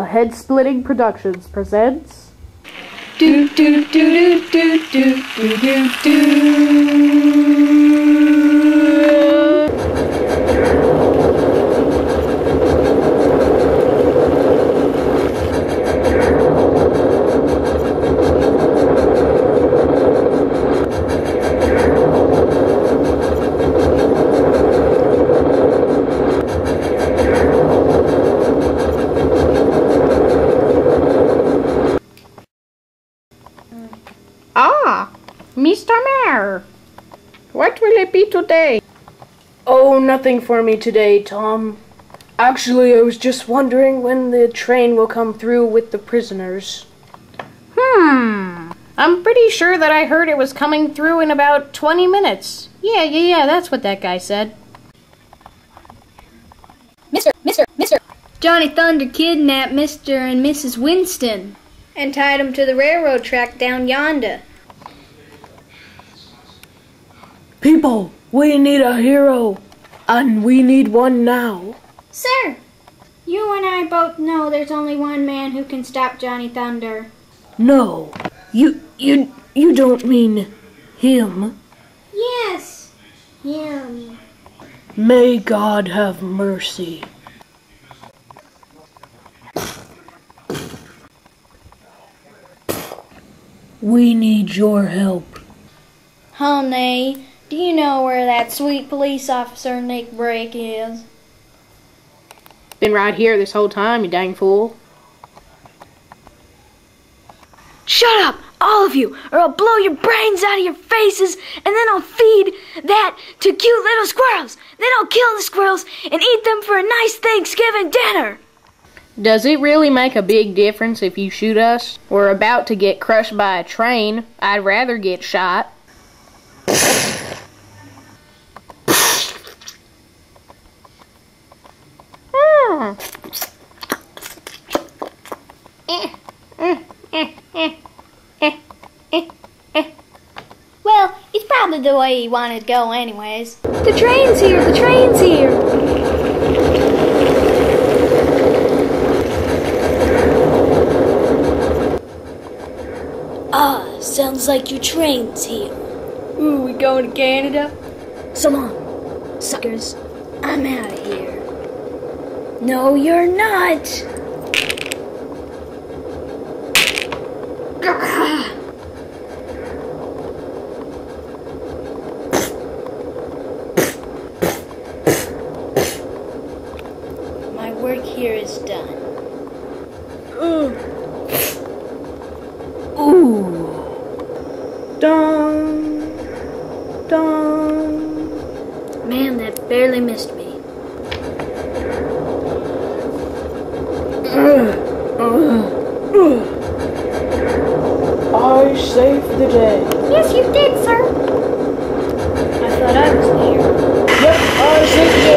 Head-Splitting Productions presents... Do do do do do do do do do. Ah, Mr. Mayor, what will it be today? Oh, nothing for me today, Tom. Actually, I was just wondering when the train will come through with the prisoners. I'm pretty sure that I heard it was coming through in about 20 minutes. Yeah, that's what that guy said. Mr. Johnny Thunder kidnapped Mr. and Mrs. Winston and tied them to the railroad track down yonder. People, we need a hero, and we need one now. Sir, you and I both know there's only one man who can stop Johnny Thunder. No, you don't mean him. Yes, him. May God have mercy. We need your help. Honey, do you know where that sweet police officer Nick Brake is? Been right here this whole time, you dang fool. Shut up, all of you, or I'll blow your brains out of your faces, and then I'll feed that to cute little squirrels. Then I'll kill the squirrels and eat them for a nice Thanksgiving dinner. Does it really make a big difference if you shoot us? We're about to get crushed by a train. I'd rather get shot. Well, it's probably the way he wanted to go anyways. The train's here, the train's here. Sounds like your train's here. Ooh, we going to Canada? So long, suckers. I'm out of here. No, you're not. My work here is done. Ooh. Dun, dun. Man, that barely missed me. I saved the day. Yes, you did, sir. I thought I was there. Yep, I saved the day.